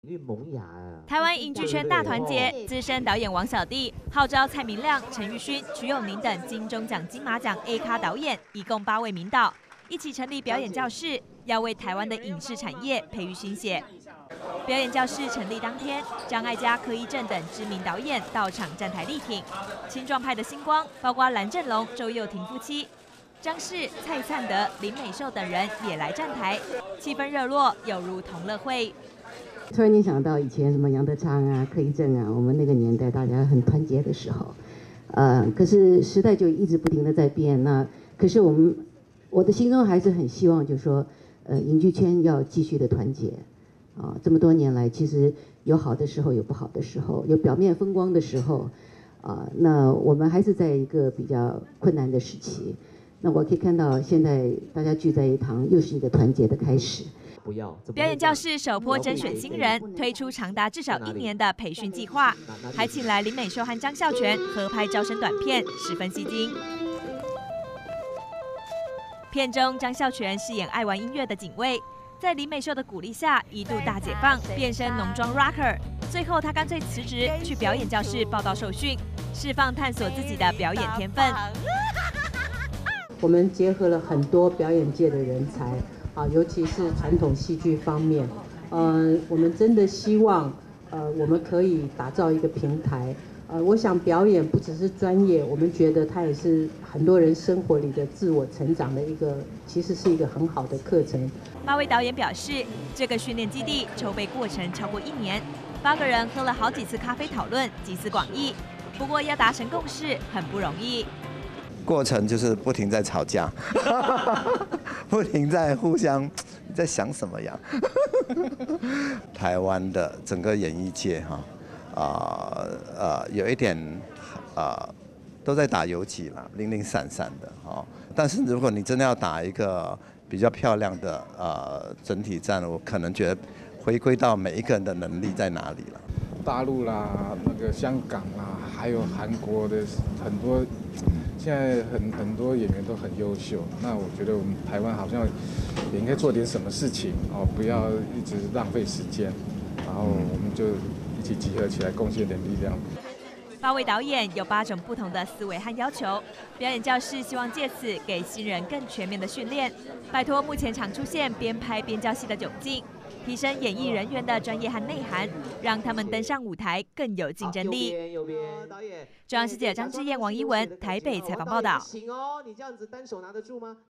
台湾影剧圈大团结，资深导演王小弟号召蔡明亮、陈玉勋、瞿友宁等金钟奖、金马奖 A 咖导演，一共8位名导，一起成立表演教室，要为台湾的影视产业培育新血。表演教室成立当天，张艾嘉、柯一正等知名导演到场站台力挺，青壮派的星光包括蓝正龙、周幼婷夫妻。张氏、蔡灿德、林美秀等人也来站台，气氛热络，有如同乐会。 突然间想到以前什么杨德昌啊、柯一正啊，我们那个年代大家很团结的时候，可是时代就一直不停的在变。那可是我的心中还是很希望，就是说，影剧圈要继续的团结。这么多年来，其实有好的时候，有不好的时候，有表面风光的时候，那我们还是在一个比较困难的时期。那我可以看到，现在大家聚在一堂，又是一个团结的开始。 表演教室首波甄选新人，推出长达至少1年的培训计划，还请来林美秀和张孝全合拍招生短片，十分吸睛。片中张孝全饰演爱玩音乐的警卫，在林美秀的鼓励下，一度大解放，变身浓妆 rocker。最后他干脆辞职，去表演教室报到受训，释放探索自己的表演天分。 我们结合了很多表演界的人才。尤其是传统戏剧方面，我们真的希望，我们可以打造一个平台。我想表演不只是专业，我们觉得它也是很多人生活里的自我成长的其实是一个很好的课程。 8位导演表示，这个训练基地筹备过程超过1年，8个人喝了好几次咖啡讨论，集思广益。不过要达成共识很不容易。 过程就是不停在吵架，不停在互相在想什么呀？台湾的整个演艺界有一点都在打游击啦，零零散散的但是如果你真的要打一个比较漂亮的整体战，我可能觉得回归到每一个人的能力在哪里了。 大陆啦，那个香港啦，还有韩国的很多，现在很多演员都很优秀。那我觉得我们台湾好像也应该做点什么事情不要一直浪费时间，然后我们就一起集合起来，贡献点力量。 8位导演有8种不同的思维和要求，表演教室希望借此给新人更全面的训练，摆脱目前常出现边拍边教戏的窘境，提升演艺人员的专业和内涵，让他们登上舞台更有竞争力。中央视记者张志燕、王一文台北采访报道。